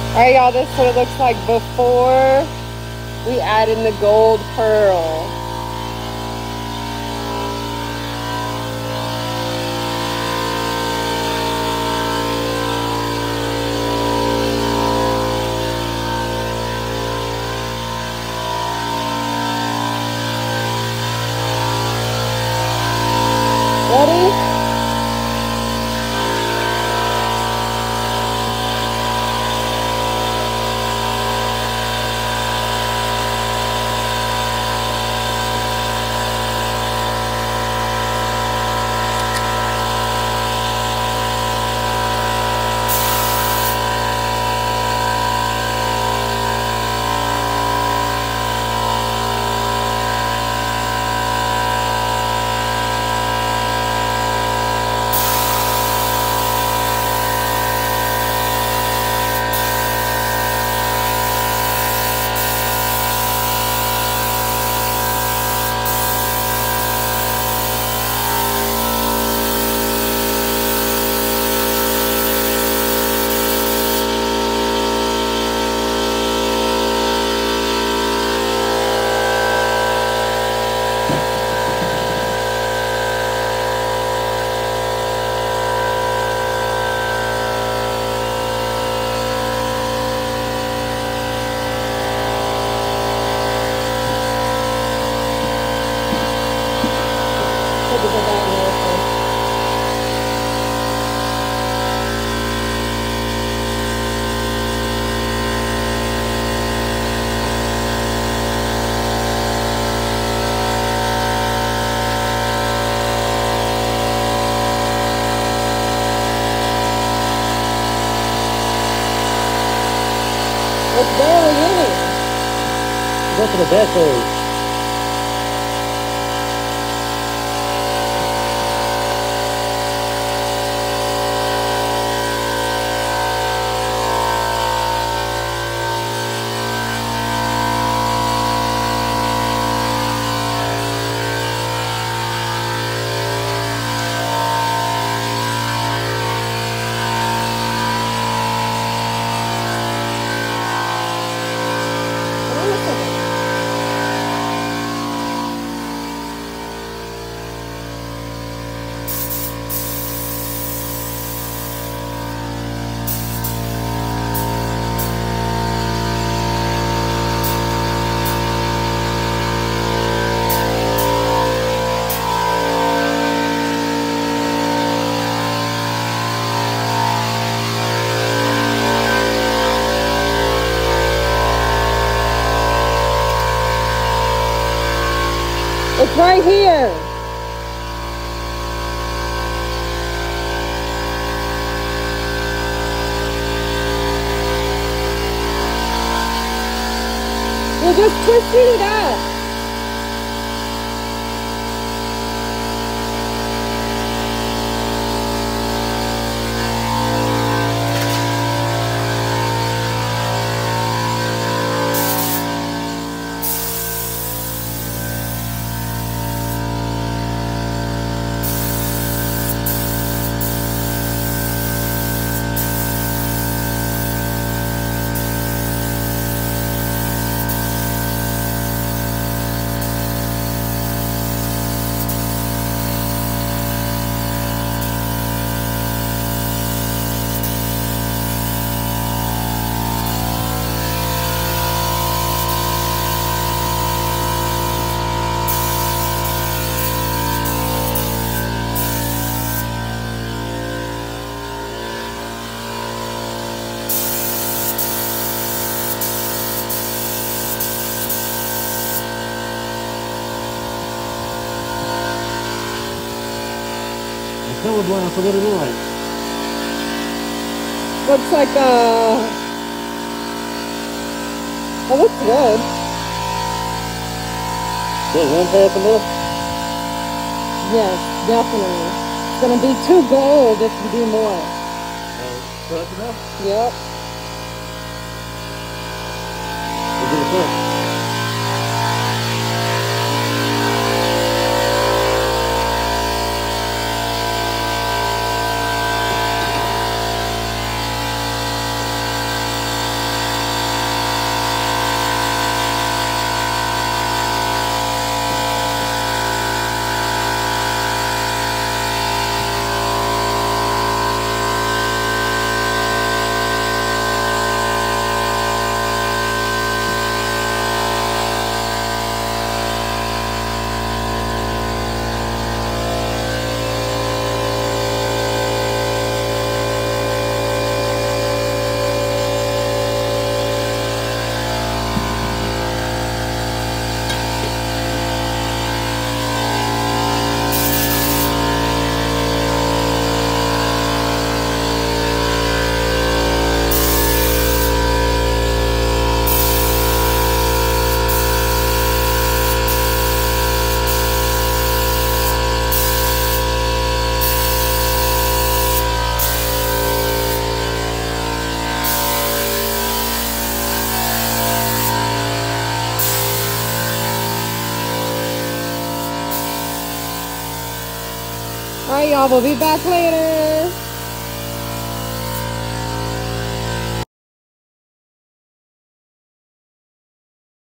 Alright, y'all, this is what it looks like before we add in the gold pearl. Ready? It's barely in it. Go to the back page. It's right here. You're just twisting it up. Colorblind, so what it look like? Looks like it looks good. Just one pass enough? Yes, definitely. It's gonna be too gold if you do more. That's enough? Yep. We'll do it first. Alright, y'all. We'll be back later.